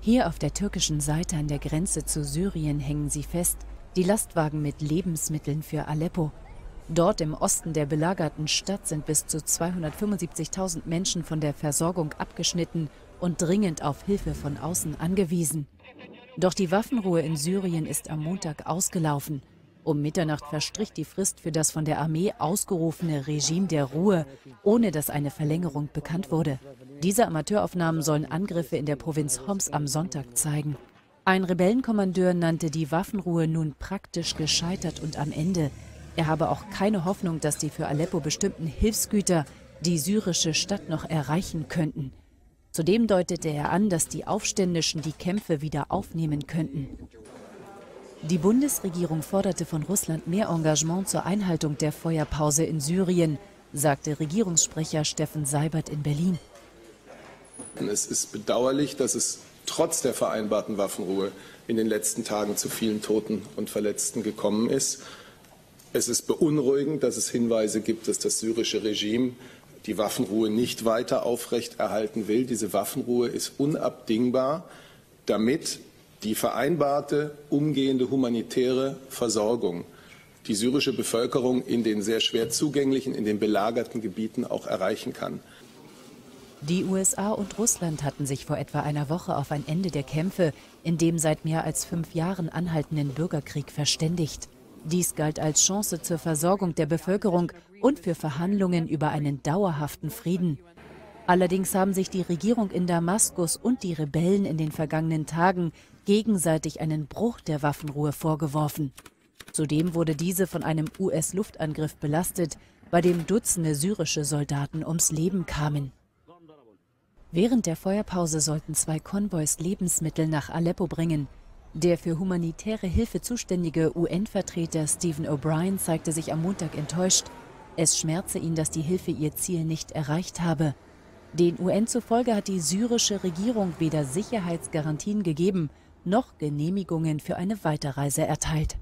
Hier auf der türkischen Seite an der Grenze zu Syrien hängen sie fest, die Lastwagen mit Lebensmitteln für Aleppo. Dort im Osten der belagerten Stadt sind bis zu 275.000 Menschen von der Versorgung abgeschnitten und dringend auf Hilfe von außen angewiesen. Doch die Waffenruhe in Syrien ist am Montag ausgelaufen. Um Mitternacht verstrich die Frist für das von der Armee ausgerufene Regime der Ruhe, ohne dass eine Verlängerung bekannt wurde. Diese Amateuraufnahmen sollen Angriffe in der Provinz Homs am Sonntag zeigen. Ein Rebellenkommandeur nannte die Waffenruhe nun praktisch gescheitert und am Ende. Er habe auch keine Hoffnung, dass die für Aleppo bestimmten Hilfsgüter die syrische Stadt noch erreichen könnten. Zudem deutete er an, dass die Aufständischen die Kämpfe wieder aufnehmen könnten. Die Bundesregierung forderte von Russland mehr Engagement zur Einhaltung der Feuerpause in Syrien, sagte Regierungssprecher Steffen Seibert in Berlin. Es ist bedauerlich, dass es trotz der vereinbarten Waffenruhe in den letzten Tagen zu vielen Toten und Verletzten gekommen ist. Es ist beunruhigend, dass es Hinweise gibt, dass das syrische Regime die Waffenruhe nicht weiter aufrechterhalten will. Diese Waffenruhe ist unabdingbar, damit die vereinbarte umgehende humanitäre Versorgung die syrische Bevölkerung in den sehr schwer zugänglichen, in den belagerten Gebieten auch erreichen kann. Die USA und Russland hatten sich vor etwa einer Woche auf ein Ende der Kämpfe in dem seit mehr als 5 Jahren anhaltenden Bürgerkrieg verständigt. Dies galt als Chance zur Versorgung der Bevölkerung und für Verhandlungen über einen dauerhaften Frieden. Allerdings haben sich die Regierung in Damaskus und die Rebellen in den vergangenen Tagen gegenseitig einen Bruch der Waffenruhe vorgeworfen. Zudem wurde diese von einem US-Luftangriff belastet, bei dem Dutzende syrische Soldaten ums Leben kamen. Während der Feuerpause sollten 2 Konvois Lebensmittel nach Aleppo bringen. Der für humanitäre Hilfe zuständige UN-Vertreter Stephen O'Brien zeigte sich am Montag enttäuscht. Es schmerze ihn, dass die Hilfe ihr Ziel nicht erreicht habe. Den UN zufolge hat die syrische Regierung weder Sicherheitsgarantien gegeben, noch Genehmigungen für eine Weiterreise erteilt.